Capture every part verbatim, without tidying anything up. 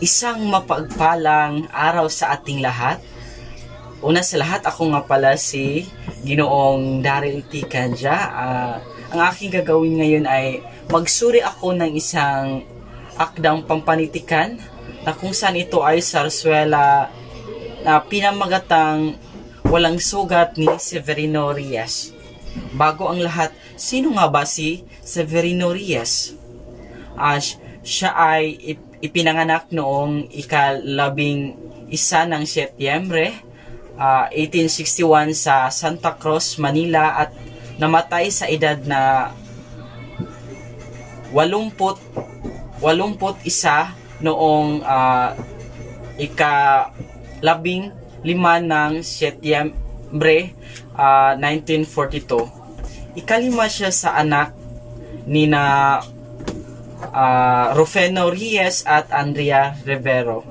Isang mapagpalang araw sa ating lahat. Una sa lahat, ako nga pala si Ginoong Daryl T. Canja. Uh, ang aking gagawin ngayon ay magsuri ako ng isang akdang pampanitikan na kung saan ito ay sarswela na pinamagatang Walang Sugat ni Severino Reyes. Bago ang lahat, sino nga ba si Severino Reyes? Uh, siya ay ipinanganak noong ikalabing isa ng Setyembre uh, eighteen sixty-one sa Santa Cruz, Manila at namatay sa edad na walumput walumput isa noong uh, ikalabing lima ng Setyembre uh, nineteen forty-two. Ikalima siya sa anak ni na Uh, Rufino Reyes at Andrea Rivero.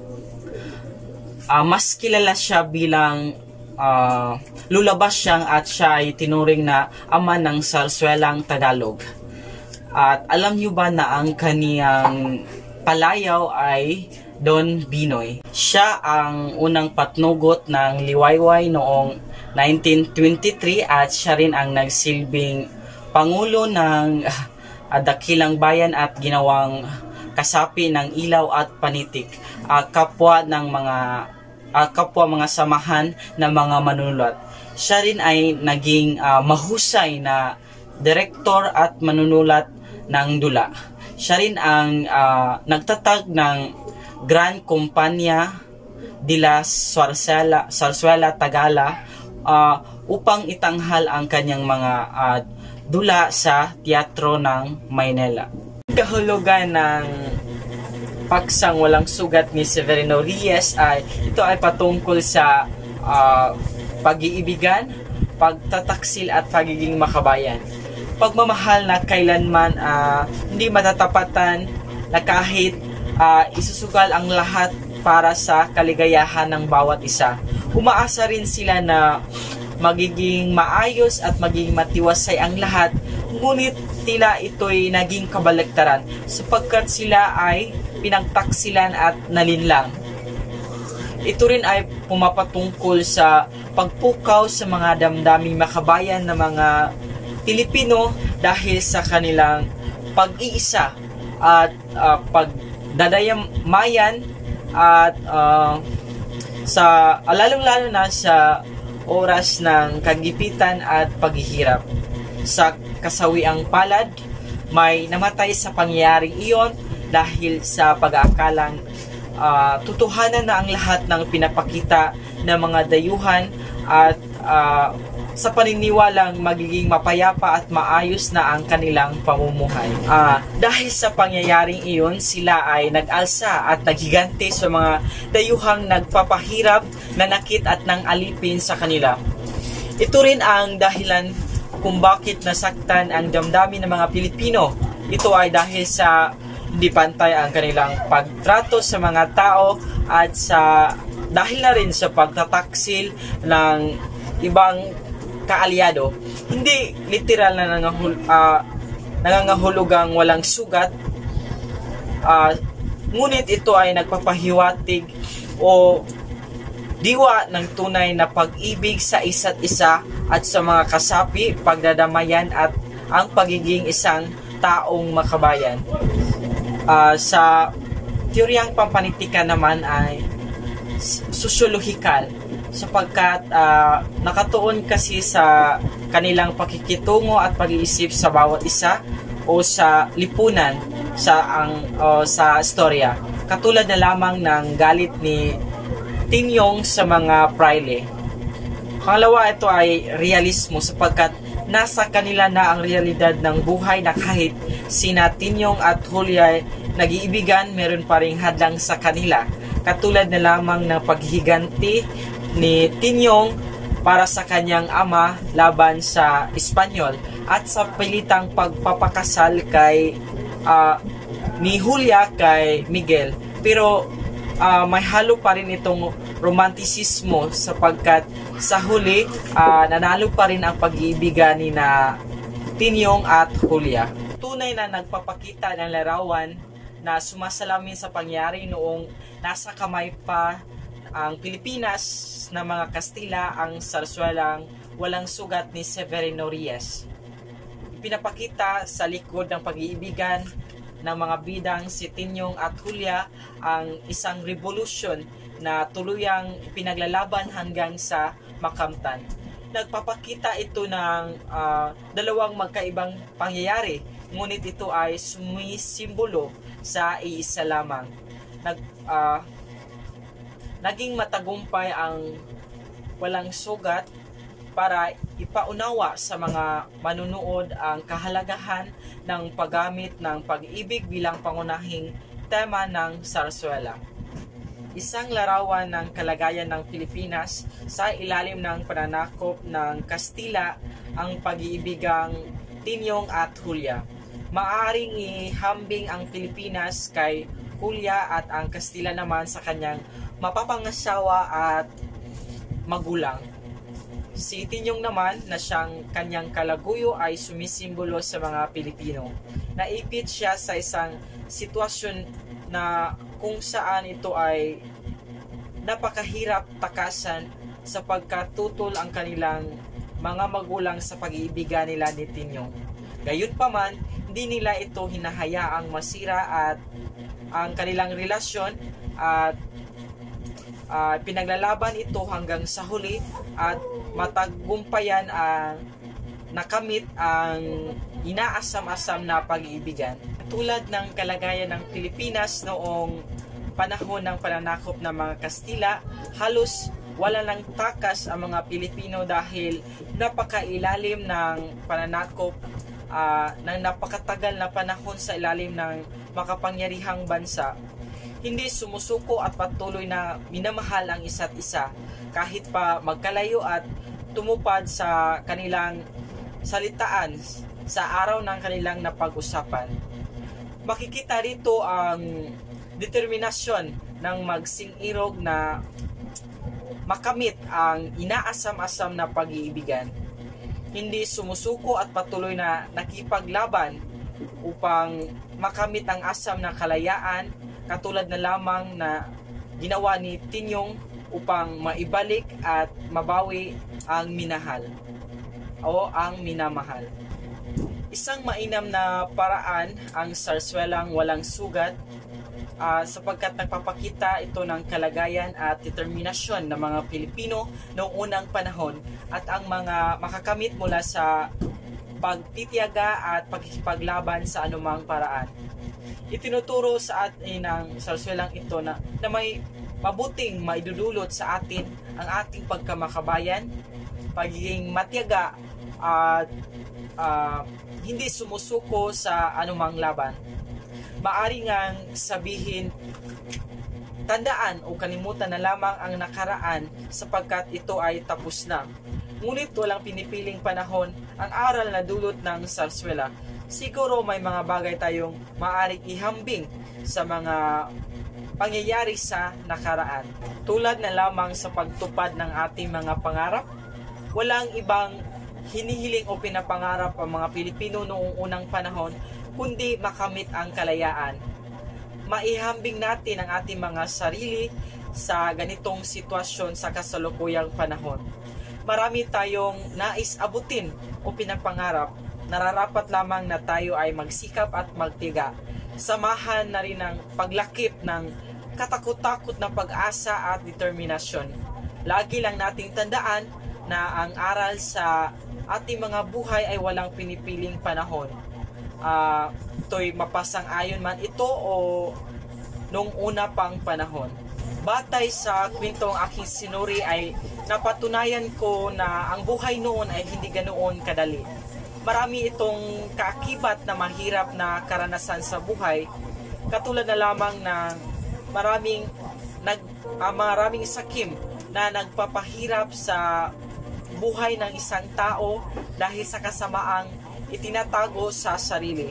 Uh, mas kilala siya bilang uh, lulabas siyang at siya ay tinuring na ama ng sarswelang Tagalog. At alam niyo ba na ang kaniyang palayaw ay Don Binoy? Siya ang unang patnugot ng liwayway noong nineteen twenty-three at siya rin ang nagsilbing pangulo ng uh, dakilang bayan at ginawang kasapi ng ilaw at panitik, uh, kapwa ng mga uh, kapwa mga samahan ng mga manunulat. Siya rin ay naging uh, mahusay na direktor at manunulat ng dula. Siya rin ang uh, nagtatag ng Gran Compañía de la Zarzuela, Zarzuela Tagala uh, upang itanghal ang kanyang mga uh, dula sa teatro ng Maynila. Kahulugan ng paksang Walang Sugat ni Severino Reyes ay ito ay patungkol sa uh, pag-iibigan, pagtataksil at pagiging makabayan. Pagmamahal na kailanman uh, hindi matatapatan, na kahit uh, isusugal ang lahat para sa kaligayahan ng bawat isa. Umaasa rin sila na magiging maayos at magiging matiwasay ang lahat, ngunit tila ito'y naging kabaligtaran sapagkat sila ay pinagtaksilan at nalinlang. Ito rin ay pumapatungkol sa pagpukaw sa mga damdaming makabayan ng mga Pilipino dahil sa kanilang pag-iisa at uh, pagdadayamayan at uh, sa lalong-lalo na sa oras ng kagipitan at paghihirap. Sa kasawiang palad, may namatay sa pangyayaring iyon dahil sa pag-aakalang uh, tutuhanan na ang lahat ng pinapakita ng mga dayuhan at uh, sa paniniwalang magiging mapayapa at maayos na ang kanilang pamumuhay. Uh, dahil sa pangyayaring iyon, sila ay nag-alsa at naghigante sa mga dayuhang nagpapahirap, nanakit at nang alipin sa kanila. Ito rin ang dahilan kung bakit nasaktan ang damdamin ng mga Pilipino. Ito ay dahil sa hindi pantay ang kanilang pagtrato sa mga tao at sa dahil na rin sa pagtataksil ng ibang kaalyado. Hindi literal na nangahul, uh, nangangahulugang walang sugat, uh, ngunit ito ay nagpapahiwatig o diwa ng tunay na pag-ibig sa isa't isa at sa mga kasapi, pagdadamayan at ang pagiging isang taong makabayan. Uh, sa teoryang pampanitikan naman ay sosyologikal sapagkat uh, nakatuon kasi sa kanilang pakikitungo at pag-iisip sa bawat isa o sa lipunan sa ang uh, sa istorya, katulad na lamang ng galit ni Tinyong sa mga praile. Pangalawa, ito ay realismo sapagkat nasa kanila na ang realidad ng buhay na kahit sina Tinyong at Julia nag-iibigan, meron pa ring hadlang sa kanila, katulad na lamang ng paghiganti ni Tinyong para sa kanyang ama laban sa Espanyol at sa pilitang pagpapakasal kay uh, ni Julia kay Miguel. Pero uh, may halo pa rin itong romantisismo sapagkat sa huli uh, nanalo pa rin ang pag-iibigan ni na Tinyong at Julia. Tunay na nagpapakita ng larawan na sumasalamin sa pangyari noong nasa kamay pa ang Pilipinas na mga Kastila ang sarswelang walang sugat ni Severino Reyes. Ipinapakita sa likod ng pag-iibigan ng mga bidang si Tinyong at Julia ang isang revolusyon na tuluyang pinaglalaban hanggang sa makamtan. Nagpapakita ito ng uh, dalawang magkaibang pangyayari, ngunit ito ay sumisimbolo sa iisa lamang. Nag, uh, naging matagumpay ang walang sugat para ipaunawa sa mga manunood ang kahalagahan ng paggamit ng pag-ibig bilang pangunahing tema ng sarswela. Isang larawan ng kalagayan ng Pilipinas sa ilalim ng pananakop ng Kastila ang pag-iibigang Tinyong at Julia. Maaring ihambing ang Pilipinas kay Julia at ang Kastila naman sa kanyang mapapangasawa at magulang. Si Tinyong naman na siyang kanyang kalaguyo ay sumisimbolo sa mga Pilipino. Naipit siya sa isang sitwasyon na kung saan ito ay napakahirap takasan sapagkat tutol ang kanilang mga magulang sa pag-iibigan nila ni Tinyong. Gayunpaman, hindi nila ito hinahayaang masira at ang kanilang relasyon at uh, pinaglalaban ito hanggang sa huli at matagumpayan ang nakamit ang inaasam-asam na pag-iibigan. Tulad ng kalagayan ng Pilipinas noong panahon ng pananakop ng mga Kastila, halos wala nang takas ang mga Pilipino dahil napakailalim ng pananakop uh, ng napakatagal na panahon sa ilalim ng makapangyarihang bansa. Hindi sumusuko at patuloy na minamahal ang isa't isa kahit pa magkalayo at tumupad sa kanilang salitaan sa araw ng kanilang napag-usapan. Makikita rito ang determinasyon ng magsing-irog na makamit ang inaasam-asam na pag-iibigan. Hindi sumusuko at patuloy na nakipaglaban upang makamit ang asam na kalayaan, katulad na lamang na ginawa ni Tinyong upang maibalik at mabawi ang minahal o ang minamahal. Isang mainam na paraan ang sarswelang walang sugat uh, sapagkat nagpapakita ito ng kalagayan at determinasyon ng mga Pilipino noong unang panahon at ang mga makakamit mula sa pagtitiyaga at pagkikipaglaban sa anumang paraan. Itinuturo sa atin ng sarswelang ito na, na may mabuting maidudulot sa atin ang ating pagkamakabayan, pagiging matiyaga at uh, hindi sumusuko sa anumang laban. Maari ngang sabihin, tandaan o kalimutan na lamang ang nakaraan sapagkat ito ay tapos na. Ngunit walang pinipiling panahon ang aral na dulot ng sarswela. Siguro may mga bagay tayong maaaring ihambing sa mga pangyayari sa nakaraan. Tulad na lamang sa pagtupad ng ating mga pangarap, walang ibang hinihiling o pinapangarap ang mga Pilipino noong unang panahon kundi makamit ang kalayaan. Maihambing natin ang ating mga sarili sa ganitong sitwasyon sa kasalukuyang panahon. Marami tayong nais abutin o pinapangarap, nararapat lamang na tayo ay magsikap at magtiga. Samahan na rin ang paglakip ng katakot-takot na pag-asa at determinasyon. Lagi lang nating tandaan na ang aral sa ating mga buhay ay walang pinipiling panahon. Uh, ito'y mapasang-ayon man ito o nung una pang panahon. Batay sa kwentong aking sinuri ay napatunayan ko na ang buhay noon ay hindi ganoon kadali. Marami itong kaakibat na mahirap na karanasan sa buhay, katulad na lamang ng maraming, nag, uh, maraming sakim na nagpapahirap sa buhay ng isang tao dahil sa kasamaang itinatago sa sarili.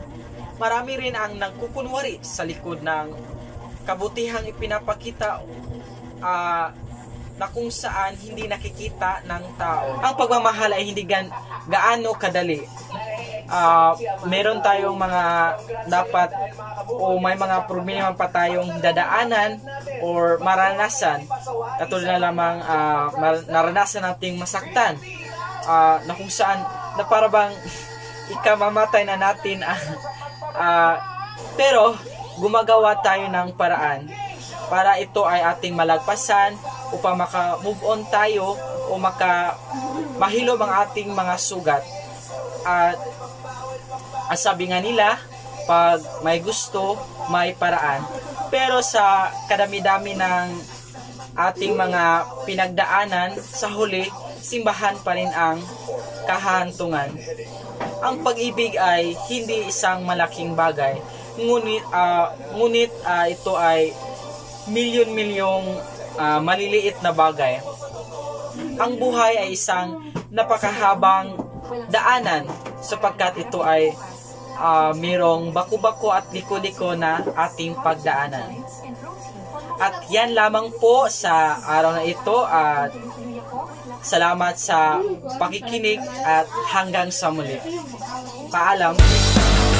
Marami rin ang nagkukunwari sa likod ng kabutihang ipinapakita uh, na kung saan hindi nakikita ng tao. Ang pagmamahal ay hindi gan gaano kadali. uh, meron tayong mga dapat o may mga problema pa tayong dadaanan or maranasan, katulad na lamang uh, naranasan nating masaktan, uh, na kung saan na para bang ikamamatay na natin, uh, uh, pero gumagawa tayo ng paraan para ito ay ating malagpasan upang maka-move on tayo o maka mahilom ang ating mga sugat. At ang sabi nga nila, pag may gusto, may paraan. Pero sa kadami-dami ng ating mga pinagdaanan, sa huli, simbahan pa rin ang kahantungan. Ang pag-ibig ay hindi isang malaking bagay, ngunit, uh, ngunit uh, ito ay milyon-milyong uh, maliliit na bagay. Ang buhay ay isang napakahabang daanan sapagkat ito ay uh, mayroong baku-bako at liko-liko na ating pagdaanan. At yan lamang po sa araw na ito at salamat sa pakikinig at hanggang sa muli. Paalam.